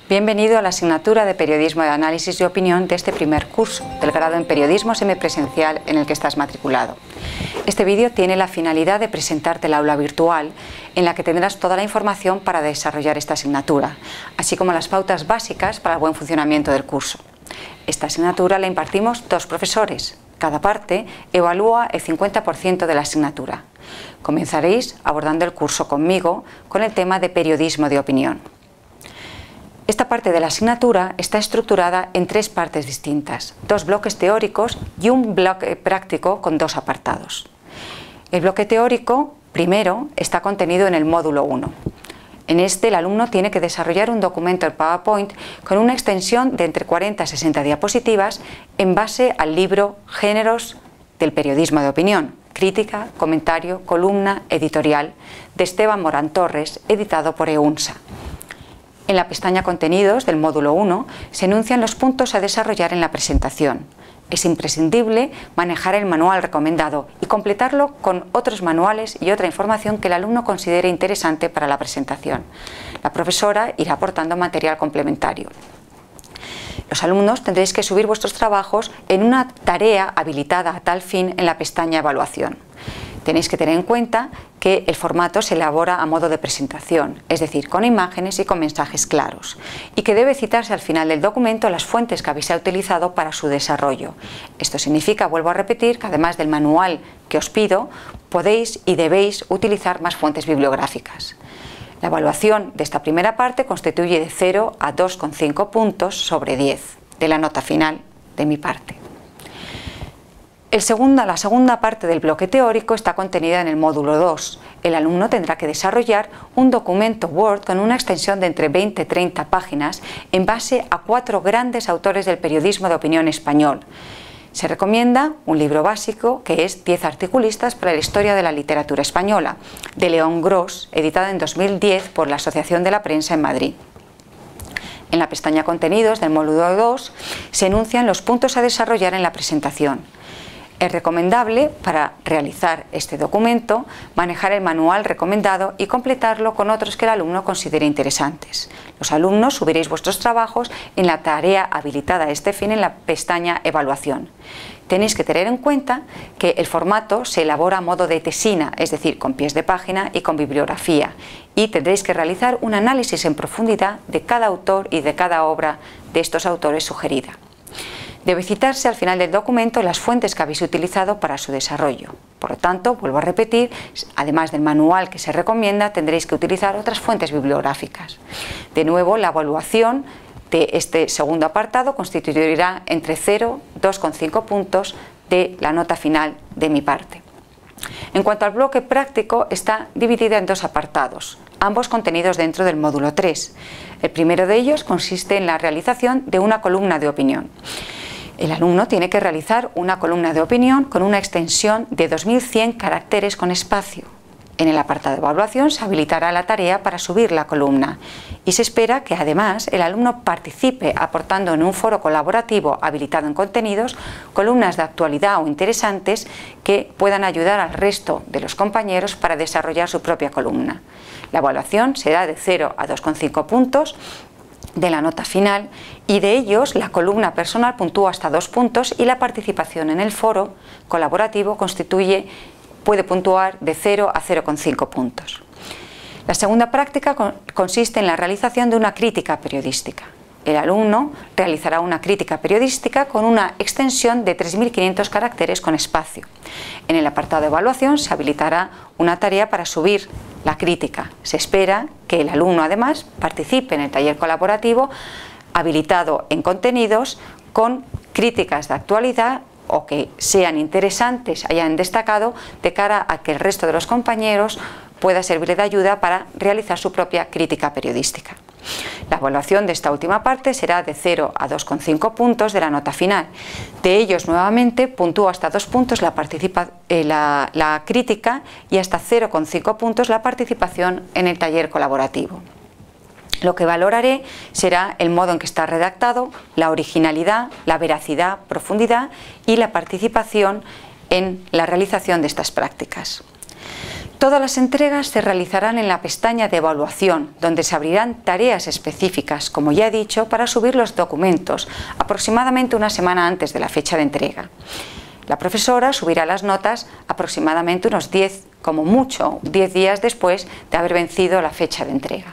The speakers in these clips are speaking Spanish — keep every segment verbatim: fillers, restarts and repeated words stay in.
Bienvenido a la asignatura de Periodismo de Análisis y Opinión de este primer curso del grado en Periodismo Semipresencial en el que estás matriculado. Este vídeo tiene la finalidad de presentarte el aula virtual en la que tendrás toda la información para desarrollar esta asignatura, así como las pautas básicas para el buen funcionamiento del curso. Esta asignatura la impartimos dos profesores. Cada parte evalúa el cincuenta por ciento de la asignatura. Comenzaréis abordando el curso conmigo con el tema de Periodismo de Opinión. Esta parte de la asignatura está estructurada en tres partes distintas, dos bloques teóricos y un bloque práctico con dos apartados. El bloque teórico, primero, está contenido en el módulo uno. En este, el alumno tiene que desarrollar un documento en PowerPoint con una extensión de entre cuarenta a sesenta diapositivas en base al libro Géneros del Periodismo de Opinión, Crítica, Comentario, Columna, Editorial, de Esteban Morán Torres, editado por EUNSA. En la pestaña Contenidos del módulo uno se enuncian los puntos a desarrollar en la presentación. Es imprescindible manejar el manual recomendado y completarlo con otros manuales y otra información que el alumno considere interesante para la presentación. La profesora irá aportando material complementario. Los alumnos tendréis que subir vuestros trabajos en una tarea habilitada a tal fin en la pestaña Evaluación. Tenéis que tener en cuenta que el formato se elabora a modo de presentación, es decir, con imágenes y con mensajes claros, y que debe citarse al final del documento las fuentes que habéis utilizado para su desarrollo. Esto significa, vuelvo a repetir, que además del manual que os pido, podéis y debéis utilizar más fuentes bibliográficas. La evaluación de esta primera parte constituye de cero a dos coma cinco puntos sobre diez de la nota final de mi parte. El segunda, la segunda parte del bloque teórico está contenida en el módulo dos. El alumno tendrá que desarrollar un documento Word con una extensión de entre veinte y treinta páginas en base a cuatro grandes autores del periodismo de opinión español. Se recomienda un libro básico que es diez articulistas para la historia de la literatura española, de León Gros, editado en dos mil diez por la Asociación de la Prensa en Madrid. En la pestaña Contenidos del módulo dos se enuncian los puntos a desarrollar en la presentación. Es recomendable, para realizar este documento, manejar el manual recomendado y completarlo con otros que el alumno considere interesantes. Los alumnos subiréis vuestros trabajos en la tarea habilitada a este fin en la pestaña Evaluación. Tenéis que tener en cuenta que el formato se elabora a modo de tesina, es decir, con pies de página y con bibliografía, y tendréis que realizar un análisis en profundidad de cada autor y de cada obra de estos autores sugerida. Debe citarse al final del documento las fuentes que habéis utilizado para su desarrollo. Por lo tanto, vuelvo a repetir, además del manual que se recomienda, tendréis que utilizar otras fuentes bibliográficas. De nuevo, la evaluación de este segundo apartado constituirá entre cero y dos coma cinco puntos de la nota final de mi parte. En cuanto al bloque práctico, está dividida en dos apartados, ambos contenidos dentro del módulo tres. El primero de ellos consiste en la realización de una columna de opinión. El alumno tiene que realizar una columna de opinión con una extensión de dos mil cien caracteres con espacio. En el apartado de evaluación se habilitará la tarea para subir la columna y se espera que además el alumno participe aportando en un foro colaborativo habilitado en contenidos columnas de actualidad o interesantes que puedan ayudar al resto de los compañeros para desarrollar su propia columna. La evaluación será de cero a dos coma cinco puntos de la nota final y de ellos la columna personal puntúa hasta dos puntos y la participación en el foro colaborativo constituye, puede puntuar de cero a cero coma cinco puntos. La segunda práctica consiste en la realización de una crítica periodística. El alumno realizará una crítica periodística con una extensión de tres mil quinientos caracteres con espacio. En el apartado de evaluación se habilitará una tarea para subir la crítica. Se espera que el alumno además participe en el taller colaborativo habilitado en contenidos con críticas de actualidad o que sean interesantes, hayan destacado de cara a que el resto de los compañeros pueda servir de ayuda para realizar su propia crítica periodística. La evaluación de esta última parte será de cero a dos coma cinco puntos de la nota final. De ellos, nuevamente, puntúa hasta dos puntos la, participa, eh, la, la crítica y hasta cero coma cinco puntos la participación en el taller colaborativo. Lo que valoraré será el modo en que está redactado, la originalidad, la veracidad, profundidad y la participación en la realización de estas prácticas. Todas las entregas se realizarán en la pestaña de evaluación, donde se abrirán tareas específicas, como ya he dicho, para subir los documentos, aproximadamente una semana antes de la fecha de entrega. La profesora subirá las notas aproximadamente unos diez, como mucho, diez días después de haber vencido la fecha de entrega.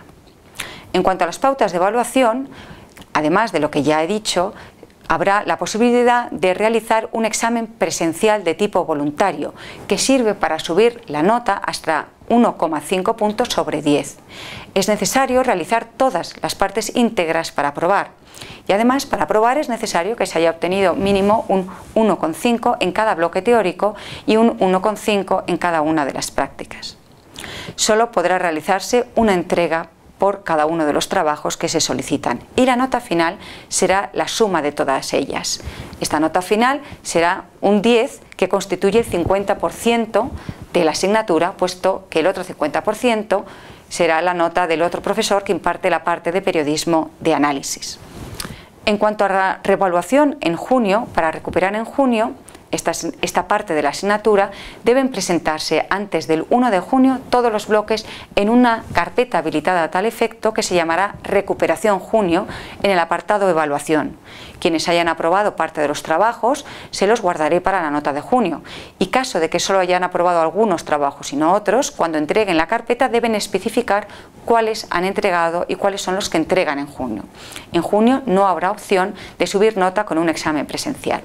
En cuanto a las pautas de evaluación, además de lo que ya he dicho, habrá la posibilidad de realizar un examen presencial de tipo voluntario, que sirve para subir la nota hasta uno coma cinco puntos sobre diez. Es necesario realizar todas las partes íntegras para aprobar. Y además, para aprobar es necesario que se haya obtenido mínimo un uno coma cinco en cada bloque teórico y un uno coma cinco en cada una de las prácticas. Solo podrá realizarse una entrega por cada uno de los trabajos que se solicitan, y la nota final será la suma de todas ellas. Esta nota final será un diez, que constituye el cincuenta por ciento de la asignatura, puesto que el otro cincuenta por ciento será la nota del otro profesor que imparte la parte de periodismo de análisis. En cuanto a la reevaluación en junio, para recuperar en junio Esta, esta parte de la asignatura, deben presentarse antes del uno de junio todos los bloques en una carpeta habilitada a tal efecto, que se llamará Recuperación Junio, en el apartado Evaluación. Quienes hayan aprobado parte de los trabajos se los guardaré para la nota de junio, y caso de que solo hayan aprobado algunos trabajos y no otros, cuando entreguen la carpeta deben especificar cuáles han entregado y cuáles son los que entregan en junio. En junio no habrá opción de subir nota con un examen presencial.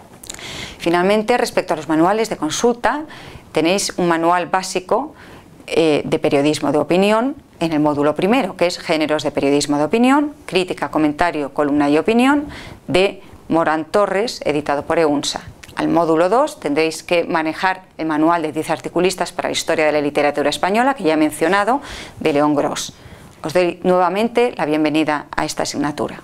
Finalmente, respecto a los manuales de consulta, tenéis un manual básico eh, de periodismo de opinión en el módulo primero, que es Géneros de periodismo de opinión, crítica, comentario, columna y opinión, de Morán Torres, editado por EUNSA. Al módulo dos tendréis que manejar el manual de diez articulistas para la historia de la literatura española, que ya he mencionado, de León Gros. Os doy nuevamente la bienvenida a esta asignatura.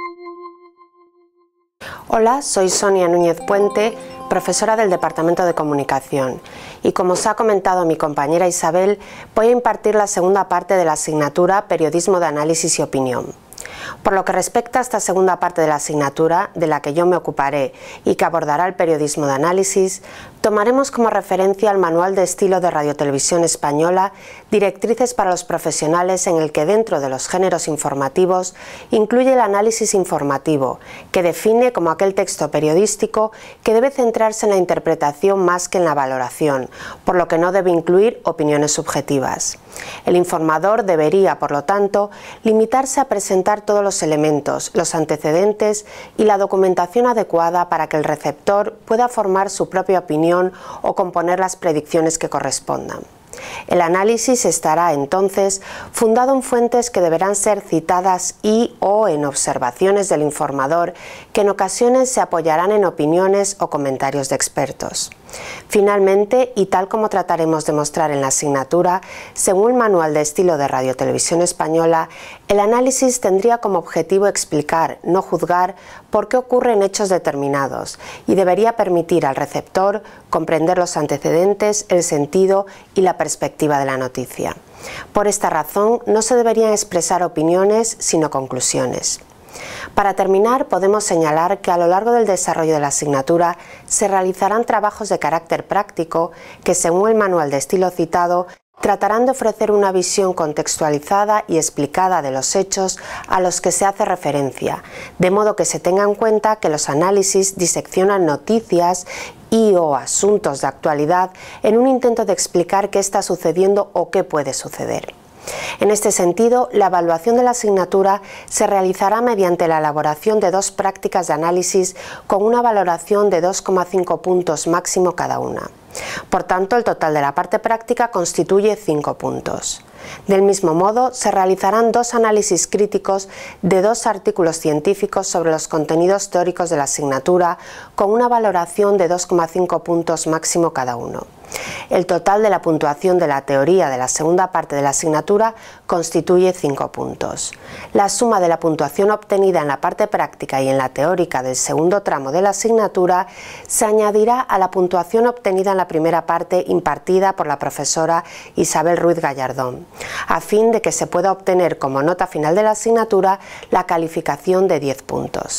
Hola, soy Sonia Núñez Puente, profesora del Departamento de Comunicación, y como os ha comentado mi compañera Isabel, voy a impartir la segunda parte de la asignatura Periodismo de Análisis y Opinión. Por lo que respecta a esta segunda parte de la asignatura, de la que yo me ocuparé y que abordará el periodismo de análisis, tomaremos como referencia el Manual de Estilo de Radiotelevisión Española, Directrices para los Profesionales, en el que dentro de los géneros informativos incluye el análisis informativo, que define como aquel texto periodístico que debe centrarse en la interpretación más que en la valoración, por lo que no debe incluir opiniones subjetivas. El informador debería, por lo tanto, limitarse a presentar todos los elementos, los antecedentes y la documentación adecuada para que el receptor pueda formar su propia opinión o componer las predicciones que correspondan. El análisis estará entonces fundado en fuentes que deberán ser citadas y o en observaciones del informador, que en ocasiones se apoyarán en opiniones o comentarios de expertos. Finalmente, y tal como trataremos de mostrar en la asignatura, según el Manual de Estilo de Radiotelevisión Española, el análisis tendría como objetivo explicar, no juzgar, por qué ocurren hechos determinados, y debería permitir al receptor comprender los antecedentes, el sentido y la perspectiva de la noticia. Por esta razón, no se deberían expresar opiniones, sino conclusiones. Para terminar, podemos señalar que a lo largo del desarrollo de la asignatura se realizarán trabajos de carácter práctico que, según el manual de estilo citado, tratarán de ofrecer una visión contextualizada y explicada de los hechos a los que se hace referencia, de modo que se tenga en cuenta que los análisis diseccionan noticias y o asuntos de actualidad en un intento de explicar qué está sucediendo o qué puede suceder. En este sentido, la evaluación de la asignatura se realizará mediante la elaboración de dos prácticas de análisis con una valoración de dos coma cinco puntos máximo cada una. Por tanto, el total de la parte práctica constituye cinco puntos. Del mismo modo, se realizarán dos análisis críticos de dos artículos científicos sobre los contenidos teóricos de la asignatura con una valoración de dos coma cinco puntos máximo cada uno. El total de la puntuación de la teoría de la segunda parte de la asignatura constituye cinco puntos. La suma de la puntuación obtenida en la parte práctica y en la teórica del segundo tramo de la asignatura se añadirá a la puntuación obtenida en la primera parte impartida por la profesora Isabel Ruiz Gallardón, a fin de que se pueda obtener como nota final de la asignatura la calificación de diez puntos.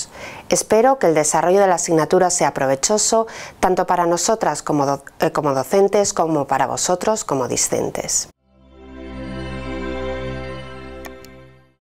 Espero que el desarrollo de la asignatura sea provechoso tanto para nosotras como, do- eh, como docentes como para vosotros como discentes.